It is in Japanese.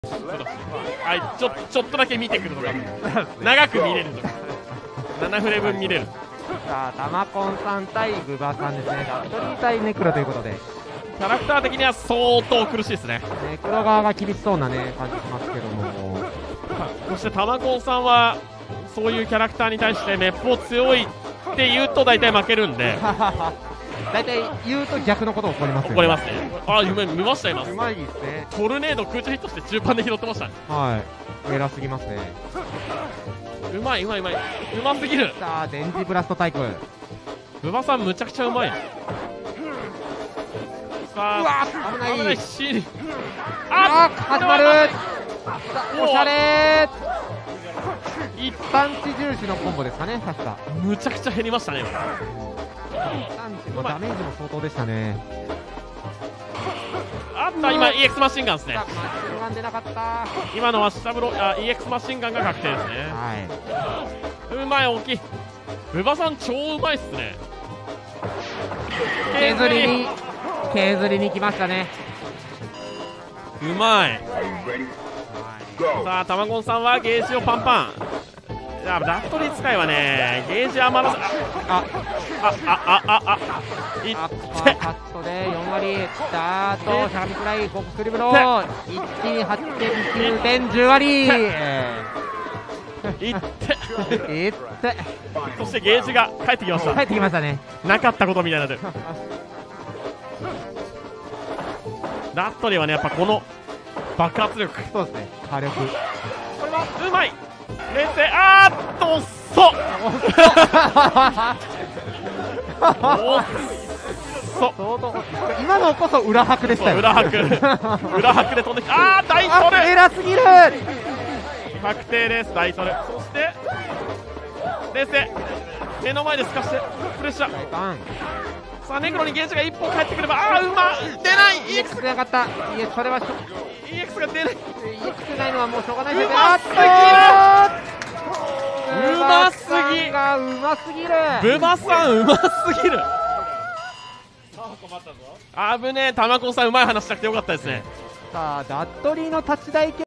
はい、ちょっとだけ見てくるとか長く見れるとか7フレ分見れる。 さあ、タマコンさん対グバさんですね。ダットリー対ネクロということで、 キャラクター的には相当苦しいですね。 ネクロ側が厳しそうなね感じしますけども、 そしてタマコンさんはそういうキャラクターに対してめっぽう強いって言うと大体負けるんで大体言うと逆のこと起こりますよね。 怒りますね。あ、見ました今。 うまいですね。 トルネード空中ヒットして中盤で拾ってましたね。 はい、偉すぎますね。 うますぎる。 さあ、電磁ブラストタイプ。 ブバさんむちゃくちゃうまい。さあ、 うわ危ない。 しあ、始まる。おしゃれー。 パンチ重視のコンボですかね、確か。 むちゃくちゃ減りましたね。 パンチのダメージも相当でしたね。 あった、今 EX マシンガンですね。 マシンガン出なかった。 今のは下風呂、EX マシンガンが確定ですね。 はい、 うまい、大きい。ブバさん超うまいっすね。 削りに来ましたね。 うまい。さあ、タマゴンさんはゲージをパンパン。いや、ダットリー使いはね、ゲージ余らせ、いってカットで4割、スタート、しゃがみくらい、コックスリブロ、1.8.9点、10割、 いって、そしてゲージが帰ってきました。 帰ってきましたね。 なかったことみたいになってる。ダットリーはね、やっぱこの爆発力。 そうですね、火力。 これはうまい。冷静、あーっと遅っ今のこそ裏拍でしたよ。 裏拍で飛んできた。あー、大トル。 偉すぎる。 確定です、大トル。そして冷静、目の前で透かしてプレッシャー。さあ、ネクロにゲージが1本返ってくれば、出ない。 EX 出なかった。それは EX が出ない。 EX ないのはもうしょうがないですね。 うますぎる。ブバさんうますぎる。危ねえ、タマコンさんうまい話したくてよかったですね。 さあ、ダットリーのタッチ台